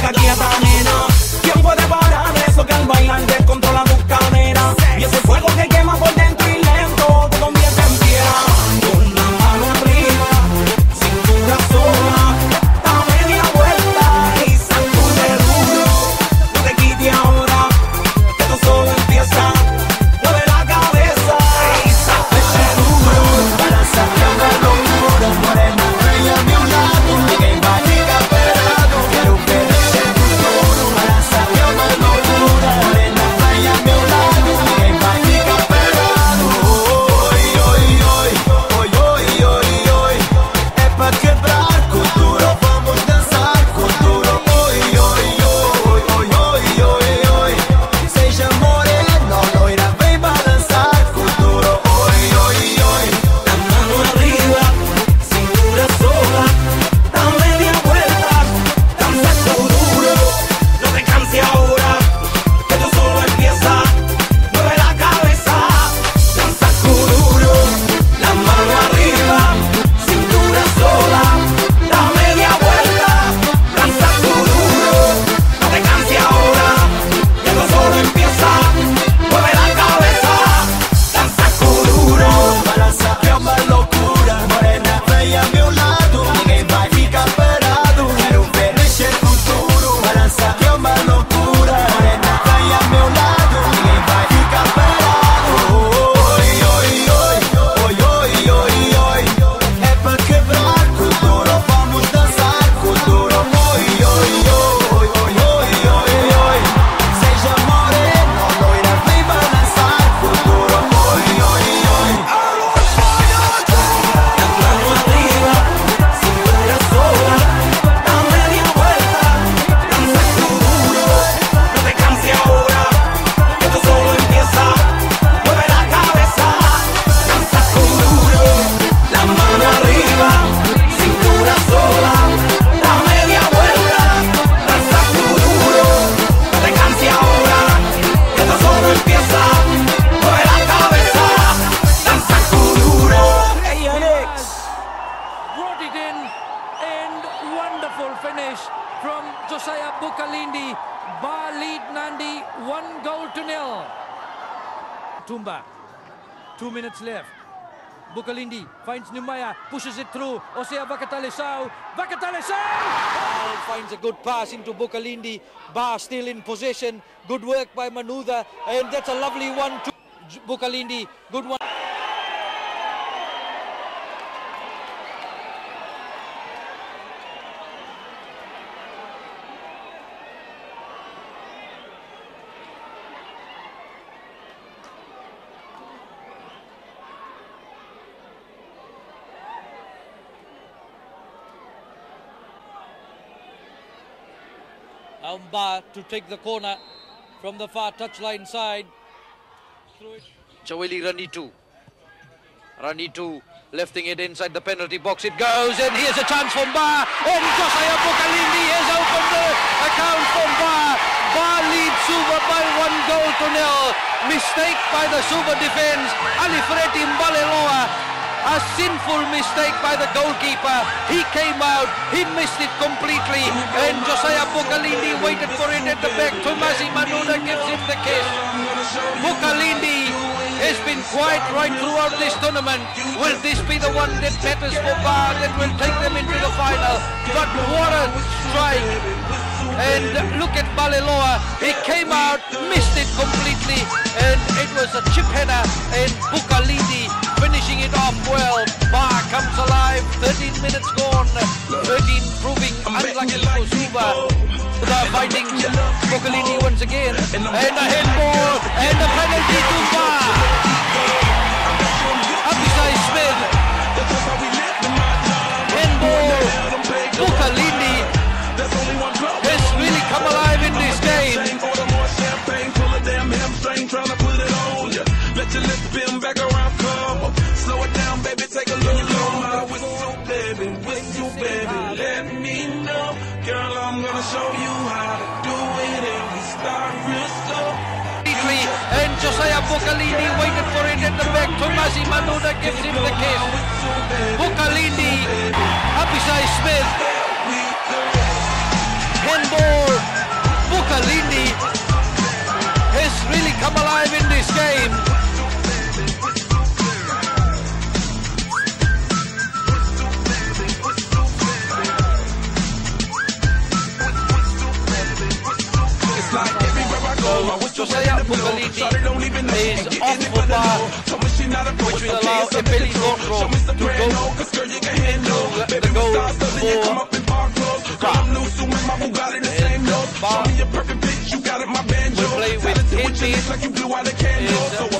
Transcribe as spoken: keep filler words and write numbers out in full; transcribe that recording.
boca quieta, nena. ¿Quién puede parar eso que al bailar descontrola tu cadera? Y ese fuego que quema por dentro y lento te convierte en piedra. Con la mano arriba, cintura sola, da media vuelta y sacude duro. No te quite ahora, que esto solo empieza. Mueve la cabeza y sacude duro. Balanza la locura, morena, bella a mi lado. Ninguém vai ficar parado. Quero ver esse futuro. Balança la locura, morena, bella a mi lado. Ninguém vai ficar parado. Oi, oi, oi, oi, oi, oi, oi. É pra quebrar cultura, vamos dançar cultura. Oi, oi, oi, oi, oi, oi, oi. Seja morena, loira, vem balançar cultura. Oi, oi, oi. La mano arriba, cintura sola, da media vuelta, danza duro. No te canses ahora, que esto solo empieza. Mueve la cabeza, danza duro. La mano arriba, cintura sola, da media vuelta, danza duro. No te canses ahora, que esto solo empieza. Mueve la cabeza, danza duro. Balança é uma loucura, morena, vem a meu lado. Ninguém vai ficar parado. Quero ver esse futuro. Balança é uma loucura, morena, vem a meu lado. Ninguém vai ficar parado. Oi, oi, oi, oi, oi, oi, oi. É pra quebrar cultura, vamos dançar cultura. Oi, oi, oi, oi, oi, oi, oi. Seja morena, loira, vem balançar cultura. Oi, oi, oi. La mano arriba, cintura sola, da media vuelta, danza duro. No te canses ahora, que esto solo empieza. Mueve la cabeza, danza duro. La mano arriba, cintura sola, da media vuelta, danza duro. No te canses ahora, que esto solo empieza. Mueve la cabeza, danza duro. Hey, Alex. Brought it in, and wonderful finish from Josiah Bukalindi. Bar lead Nandi, one goal to nil. Tumba, two minutes left. Bukalindi finds Numaya, pushes it through. Osea Vakatalisau, Vakatalisau! Oh, finds a good pass into Bukalindi. Bar still in possession. Good work by Manuda, and that's a lovely one to J- Bukalindi. Good one. Amba to take the corner from the far touchline side. Chaweli Ranitu. Ranitu lifting it inside the penalty box. It goes, and here's a chance from Bar. And Josiah Bukalindi has opened the account from Bar. Bar leads Suva by one goal to nil. Mistake by the Suva defense. Alifredi Mbaleloa. A sinful mistake by the goalkeeper. He came out, he missed it completely, and Josiah Bukalindi waited for it at the back. Tomasi Manuda gives him the kiss. Bukalindi has been quiet right throughout this tournament. Will this be the one that matters for Bar, that will take them into the final? But what a strike! And look at Baleloa, he came out, missed it completely, and it was a chip header, and Bukalindi finishing it off well. Bar comes alive, thirteen minutes gone, thirteen proving unlucky for Suva. The fighting Bukalindi once again, and a handball, and a penalty to Bar. Abisai Smith, handball, Bukalindi has really come alive in this game. Let your lips spin back around, come on. Slow it down, baby, take a look. Blow my whistle, baby, whistle, baby, let me know. Girl, I'm gonna show you how to do it, and we start real slow. And Josiah Bukalindi waited for it at the back. Tomasi Manuda gives him the kiss. Bukalindi, Abisai Smith, handball, Josiah Bukalini is off for bar, which will allow Ebeli Gondro to go into the goal for Bar. And Bar will play with eight men.